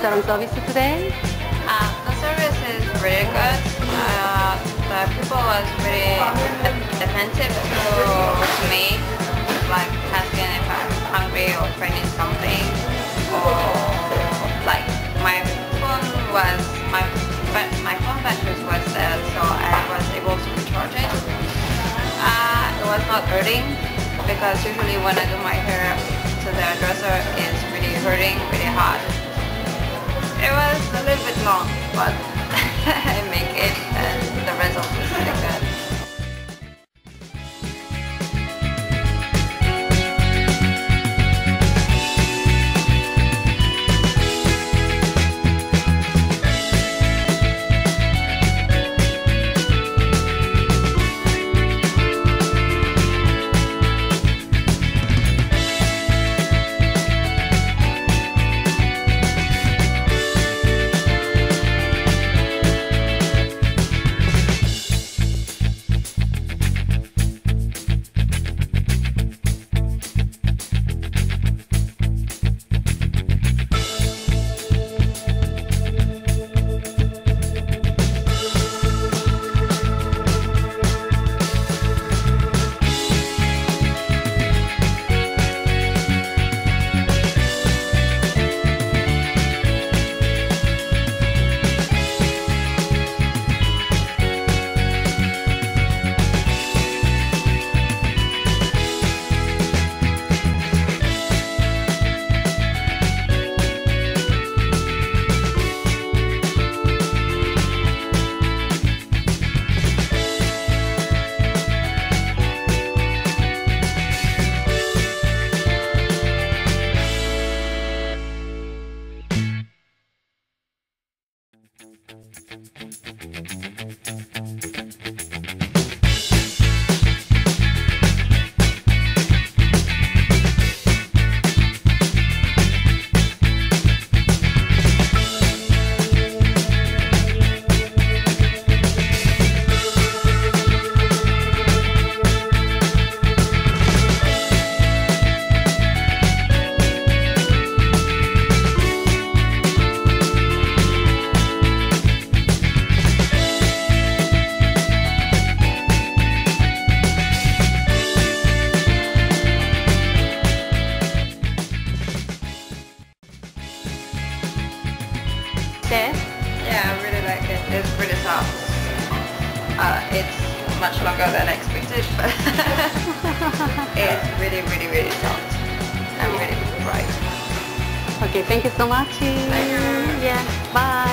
salon service today? The service is really good. The people was really attentive to me, like asking if I'm hungry or if I need something, or like my phone battery was dead, so I was able to recharge it. It was not hurting because usually when I do my hair to the hairdresser, it's really hurting, really hot. It was a little bit long, but I make it and the result is really good. Yeah, I really like it. It's pretty soft. It's much longer than I expected, but it's really soft. I'm really surprised. Okay, thank you so much. Thank you. Yeah, bye.